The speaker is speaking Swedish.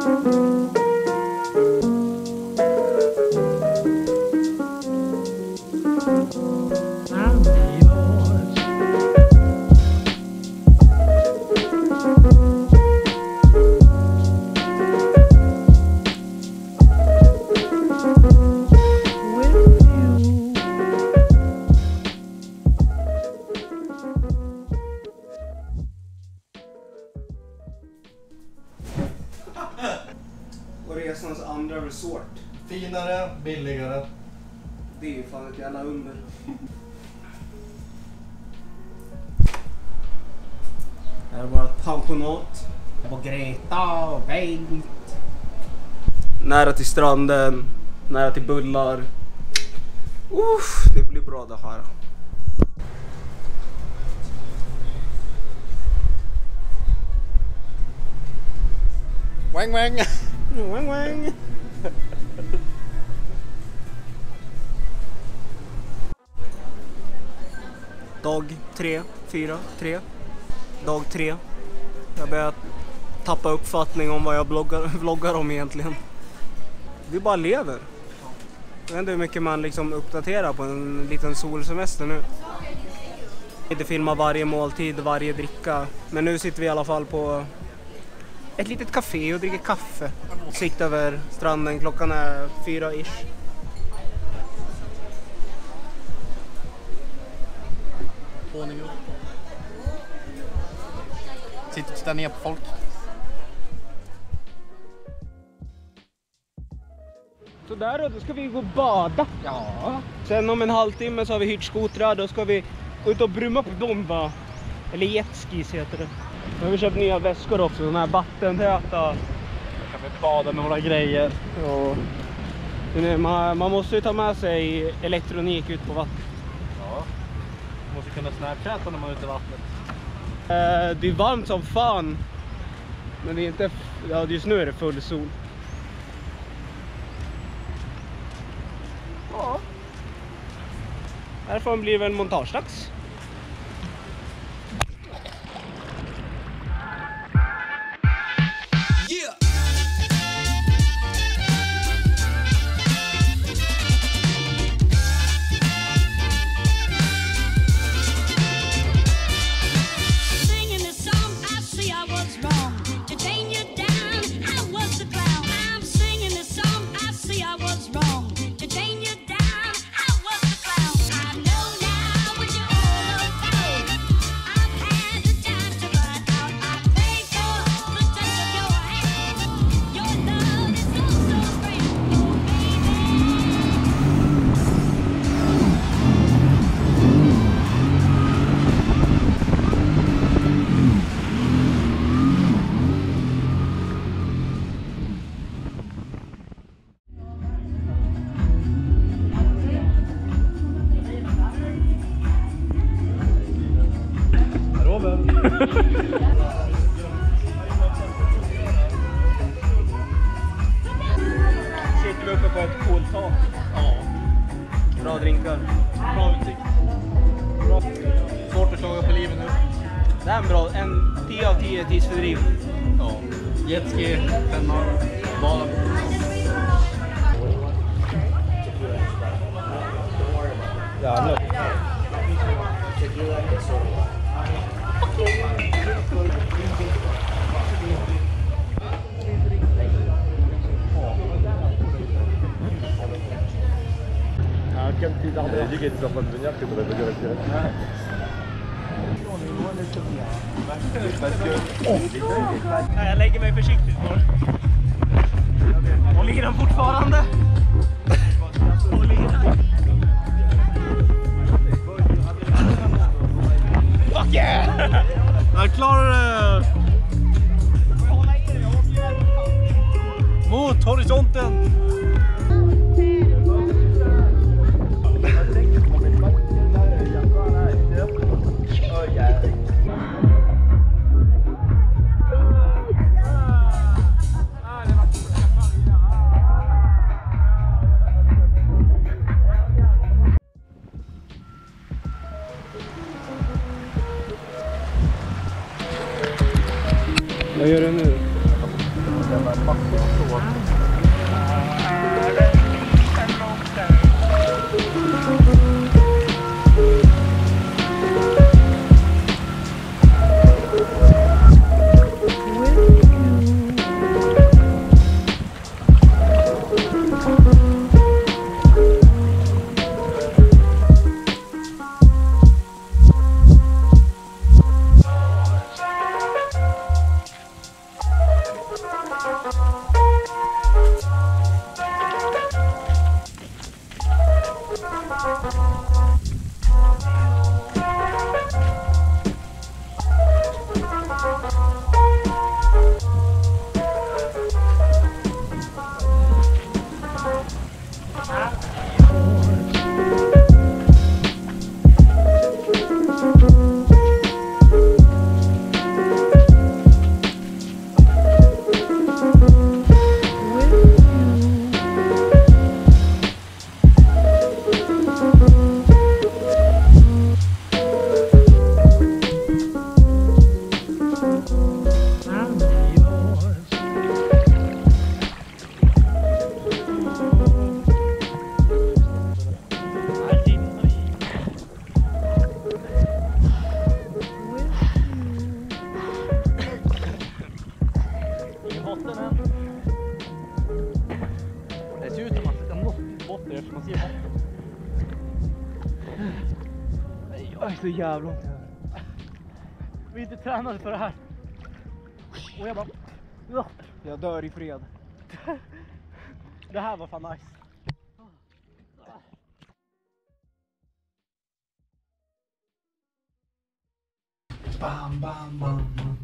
Och resans andra resort. Finare, billigare. Det är ju fan ett jävla under. Här är vårt pensionat. På Greta och Bengt. Nära till stranden. Nära till bullar. Det blir bra det här. Wang wang! Wang wang! Dag 3, 4, 3. Dag 3. Jag börjar tappa uppfattning om vad jag vloggar om egentligen. Vi bara lever. Jag vet inte hur mycket man liksom uppdaterar på en liten solsemester nu. Inte filma varje måltid, varje dricka. Men nu sitter vi i alla fall på ett litet café och dricker kaffe. Sikt över stranden, klockan är 4-ish. Våning upp. Sitter och tittar ner på folk. Så där då ska vi gå och bada. Ja. Sen om en halvtimme så har vi hyrt skotrar. Då ska vi gå ut och brumma på dem va. Eller jetskis heter det. Nu har vi köpt nya väskor också, sådana här vattentäta. Då kan vi bada med våra grejer. Ja. Man måste ju ta med sig elektronik ut på vattnet. Ja. Man måste kunna snapchatta när man är ute i vattnet. Det är varmt som fan. Men det är inte... Ja, just nu är det full sol. Ja. Härifrån blir det väl montagedags. Sitter vi uppe på ett coolt tak. Ja. Bra drinkar. Bra utsikt. Bra. Svårt att slaga på livet nu. Det är en bra, en 10 av 10 tidsfördriv. Ja. Jetski, femmar, bada. Jävlar. Quel petit arbre dit qu'il était en train de venir que tu aurais pas dû retirer. Jag lägger mig försiktigt på. Och ligger den fortfarande? Och ligger den. Fuck yeah! Jag klarar det! Mot horisonten! Vad gör du nu? med massor av tråd. Det ser ut som att det ska nå botten eftersom man ser botten. Jag är så jävla ont. Vi är inte tränade för det här. Och jag bara... Jag dör i fred. Det här var fan nice. Bam, bam, bam, bam.